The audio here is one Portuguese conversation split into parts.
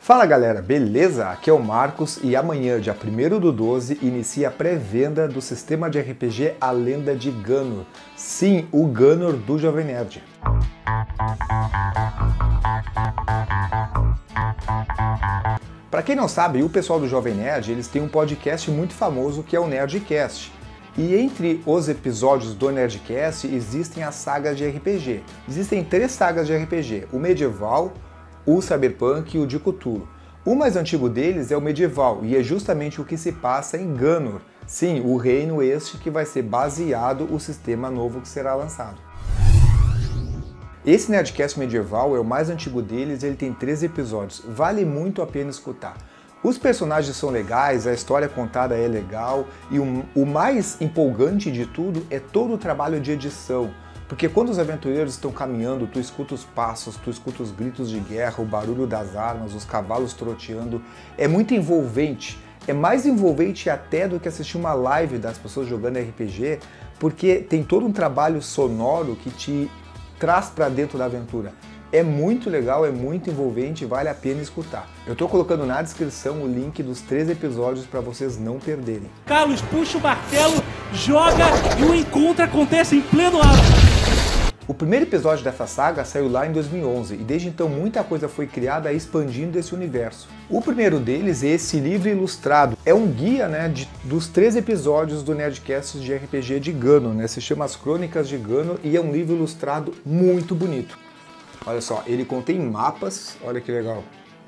Fala galera, beleza? Aqui é o Marcos e amanhã, dia 1º/12, inicia a pré-venda do sistema de RPG A Lenda de Gânor. Sim, o Gânor do Jovem Nerd. Para quem não sabe, o pessoal do Jovem Nerd, eles têm um podcast muito famoso que é o Nerdcast. E entre os episódios do Nerdcast existem as sagas de RPG. Existem 3 sagas de RPG, o medieval, o cyberpunk e o de Cthulhu. O mais antigo deles é o medieval e é justamente o que se passa em Gânor. Sim, o reino este que vai ser baseado o sistema novo que será lançado. Esse Nerdcast medieval é o mais antigo deles e ele tem 13 episódios. Vale muito a pena escutar. Os personagens são legais, a história contada é legal e o mais empolgante de tudo é todo o trabalho de edição. Porque quando os aventureiros estão caminhando, tu escuta os passos, tu escuta os gritos de guerra, o barulho das armas, os cavalos troteando. É muito envolvente. É mais envolvente até do que assistir uma live das pessoas jogando RPG, porque tem todo um trabalho sonoro que te traz para dentro da aventura. É muito legal, é muito envolvente, vale a pena escutar. Eu estou colocando na descrição o link dos 3 episódios para vocês não perderem. Carlos puxa o martelo, joga e o encontro acontece em pleno ar. O primeiro episódio dessa saga saiu lá em 2011 e desde então muita coisa foi criada expandindo esse universo. O primeiro deles é esse livro ilustrado. É um guia dos 3 episódios do Nerdcast de RPG de Gânor, se chama As Crônicas de Gânor e é um livro ilustrado muito bonito. Olha só, ele contém mapas, olha que legal.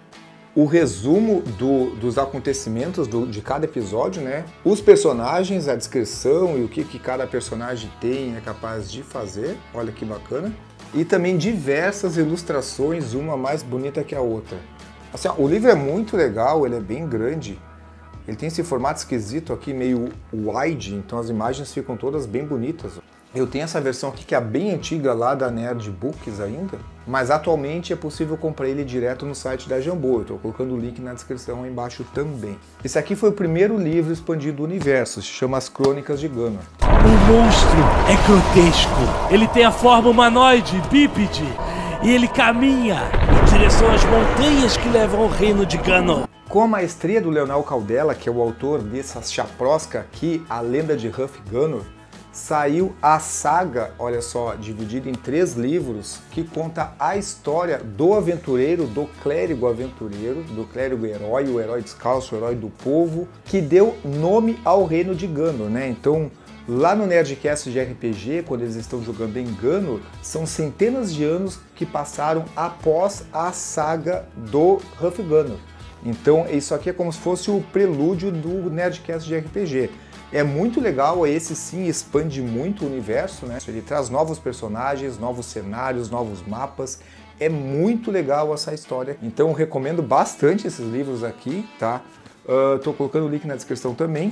O resumo dos acontecimentos de cada episódio, os personagens, a descrição e o que cada personagem tem é capaz de fazer, olha que bacana. E também diversas ilustrações, uma mais bonita que a outra. Assim, o livro é muito legal, ele é bem grande, ele tem esse formato esquisito aqui, meio wide, então as imagens ficam todas bem bonitas. Eu tenho essa versão aqui que é bem antiga lá da Nerd Books ainda, mas atualmente é possível comprar ele direto no site da Jambô. Eu estou colocando o link na descrição aí embaixo também. Esse aqui foi o primeiro livro expandido do universo, se chama As Crônicas de Gânor. O monstro é grotesco, ele tem a forma humanoide, bípede, e ele caminha em direção às montanhas que levam ao reino de Gânor. Com a maestria do Leonel Caldela, que é o autor dessa chaprosca aqui, A Lenda de Hrafgânor, saiu a saga, olha só, dividida em 3 livros, que conta a história do aventureiro, do clérigo aventureiro, do clérigo herói, o herói descalço, o herói do povo, que deu nome ao reino de Gânor, Então, lá no Nerdcast de RPG, quando eles estão jogando em Gânor, são centenas de anos que passaram após a saga do Hrafgânor. Então, isso aqui é como se fosse o prelúdio do Nerdcast de RPG. É muito legal, esse sim expande muito o universo, Ele traz novos personagens, novos cenários, novos mapas. É muito legal essa história. Então eu recomendo bastante esses livros aqui, tá? Tô colocando o link na descrição também.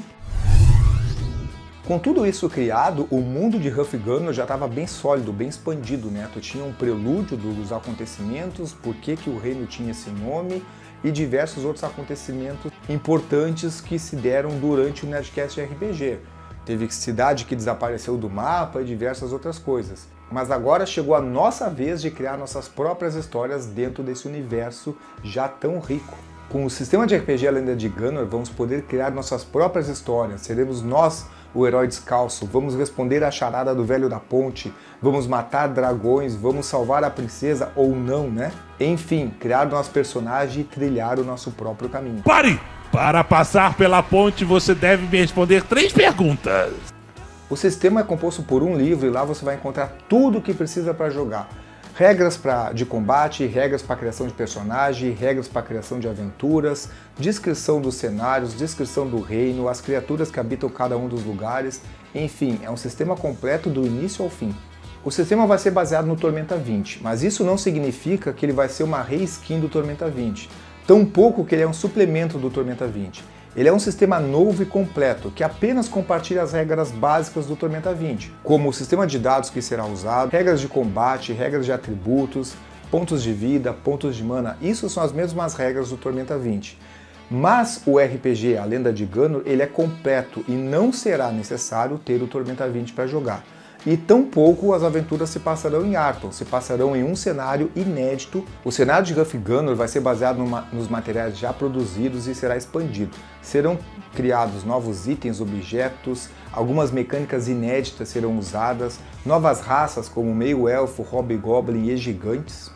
Com tudo isso criado, o mundo de Hrafgânor já estava bem sólido, bem expandido, Tu tinha um prelúdio dos acontecimentos, por que o reino tinha esse nome e diversos outros acontecimentos importantes que se deram durante o Nerdcast RPG. Teve cidade que desapareceu do mapa e diversas outras coisas. Mas agora chegou a nossa vez de criar nossas próprias histórias dentro desse universo já tão rico. Com o sistema de RPG A Lenda de Gânor, vamos poder criar nossas próprias histórias. Seremos nós o herói descalço, vamos responder à charada do velho da ponte, vamos matar dragões, vamos salvar a princesa ou não, Enfim, criar nosso personagem e trilhar o nosso próprio caminho. Pare! Para passar pela ponte, você deve me responder 3 perguntas. O sistema é composto por um livro e lá você vai encontrar tudo o que precisa para jogar. Regras de combate, regras para criação de personagem, regras para criação de aventuras, descrição dos cenários, descrição do reino, as criaturas que habitam cada um dos lugares, enfim, é um sistema completo do início ao fim. O sistema vai ser baseado no Tormenta 20, mas isso não significa que ele vai ser uma reskin do Tormenta 20, tampouco que ele é um suplemento do Tormenta 20. Ele é um sistema novo e completo, que apenas compartilha as regras básicas do Tormenta 20, como o sistema de dados que será usado, regras de combate, regras de atributos, pontos de vida, pontos de mana, isso são as mesmas regras do Tormenta 20. Mas o RPG A Lenda de Gânor, ele é completo e não será necessário ter o Tormenta 20 para jogar. e tampouco as aventuras se passarão em Arton, se passarão em um cenário inédito. O cenário de Huff Gunner vai ser baseado nos materiais já produzidos e será expandido. Serão criados novos itens, objetos, algumas mecânicas inéditas serão usadas, novas raças como meio-elfo, hobgoblin e gigantes.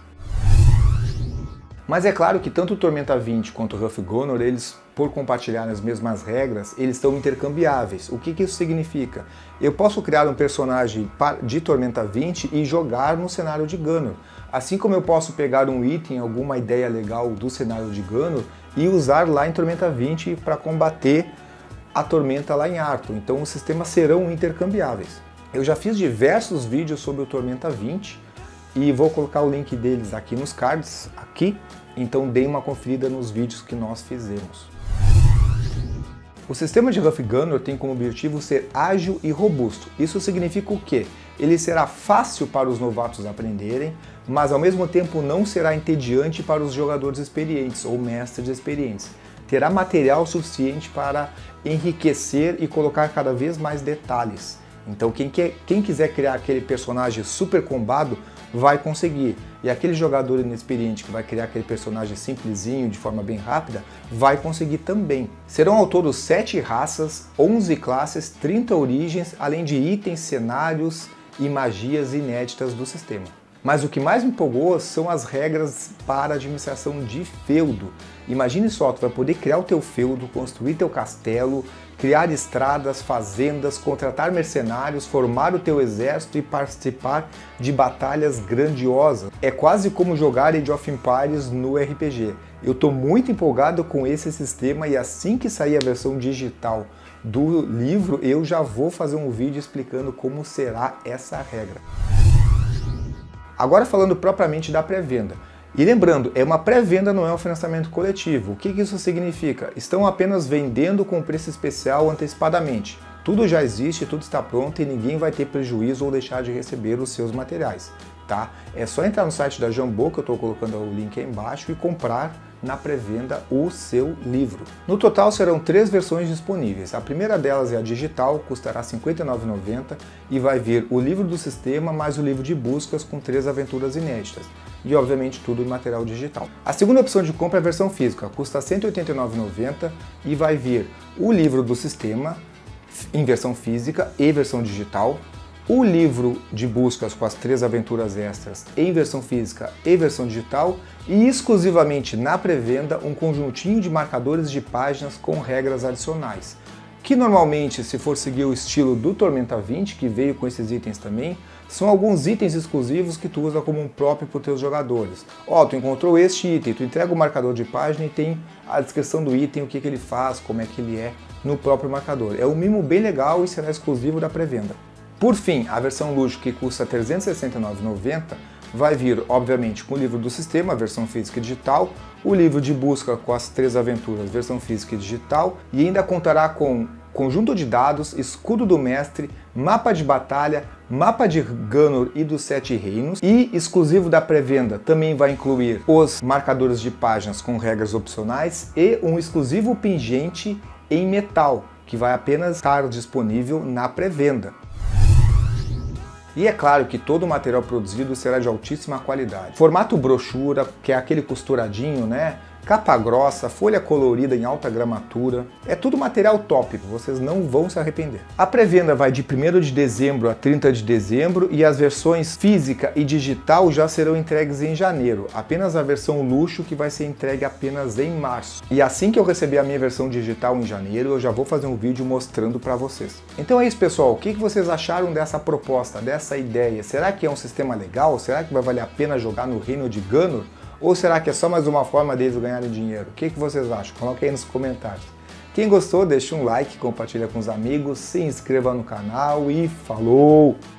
Mas é claro que tanto o Tormenta 20 quanto o Huff Gunner, eles, por compartilharem as mesmas regras, eles estão intercambiáveis. O que isso significa? Eu posso criar um personagem de Tormenta 20 e jogar no cenário de Gunner. Assim como eu posso pegar um item, alguma ideia legal do cenário de Gunner e usar lá em Tormenta 20 para combater a Tormenta lá em Arton. Então os sistemas serão intercambiáveis. Eu já fiz diversos vídeos sobre o Tormenta 20 e vou colocar o link deles aqui nos cards, aqui. Então dê uma conferida nos vídeos que nós fizemos. O sistema de Huff Gunner tem como objetivo ser ágil e robusto. Isso significa o quê? Ele será fácil para os novatos aprenderem, mas ao mesmo tempo não será entediante para os jogadores experientes ou mestres experientes. Terá material suficiente para enriquecer e colocar cada vez mais detalhes. Então quem quiser criar aquele personagem super combado vai conseguir. E aquele jogador inexperiente que vai criar aquele personagem simplesinho, de forma bem rápida, vai conseguir também. Serão ao todo 7 raças, 11 classes, 30 origens, além de itens, cenários e magias inéditas do sistema. Mas o que mais me empolgou são as regras para a administração de feudo. Imagine só, tu vai poder criar o teu feudo, construir teu castelo, criar estradas, fazendas, contratar mercenários, formar o teu exército e participar de batalhas grandiosas. É quase como jogar Age of Empires no RPG. Eu estou muito empolgado com esse sistema e assim que sair a versão digital do livro, eu já vou fazer um vídeo explicando como será essa regra. Agora falando propriamente da pré-venda. E lembrando, é uma pré-venda, não é um financiamento coletivo. O que isso significa? Estão apenas vendendo com preço especial antecipadamente. Tudo já existe, tudo está pronto e ninguém vai ter prejuízo ou deixar de receber os seus materiais. Tá? É só entrar no site da Jambô, que eu estou colocando o link aí embaixo, e comprar na pré-venda o seu livro. No total serão 3 versões disponíveis. A primeira delas é a digital, custará R$ 59,90 e vai vir o livro do sistema mais o livro de buscas com 3 aventuras inéditas. E obviamente tudo em material digital. A segunda opção de compra é a versão física, custa R$ 189,90 e vai vir o livro do sistema em versão física e versão digital, o livro de buscas com as 3 aventuras extras em versão física e versão digital e exclusivamente na pré-venda um conjuntinho de marcadores de páginas com regras adicionais, que normalmente, se for seguir o estilo do Tormenta 20, que veio com esses itens também, são alguns itens exclusivos que tu usa como um próprio para os teus jogadores. Ó, tu encontrou este item, tu entrega o marcador de página e tem a descrição do item, o que ele faz, como é que ele é no próprio marcador. É um mimo bem legal e será exclusivo da pré-venda. Por fim, a versão luxo, que custa R$ 369,90, vai vir, obviamente, com o livro do sistema, versão física e digital, o livro de busca com as 3 aventuras, versão física e digital, e ainda contará com conjunto de dados, escudo do mestre, mapa de batalha, mapa de Gunner e dos 7 reinos, e exclusivo da pré-venda também vai incluir os marcadores de páginas com regras opcionais e um exclusivo pingente em metal, que vai apenas estar disponível na pré-venda. E é claro que todo o material produzido será de altíssima qualidade. Formato brochura, que é aquele costuradinho, né? Capa grossa, folha colorida em alta gramatura. É tudo material top, vocês não vão se arrepender. A pré-venda vai de 1º de dezembro a 30 de dezembro e as versões física e digital já serão entregues em janeiro. Apenas a versão luxo que vai ser entregue apenas em março. E assim que eu receber a minha versão digital em janeiro, eu já vou fazer um vídeo mostrando para vocês. Então é isso, pessoal. O que vocês acharam dessa proposta, dessa ideia? Será que é um sistema legal? Será que vai valer a pena jogar no reino de Gunner? Ou será que é só mais uma forma deles ganharem dinheiro? O que vocês acham? Coloque aí nos comentários. Quem gostou, deixa um like, compartilha com os amigos, se inscreva no canal e falou!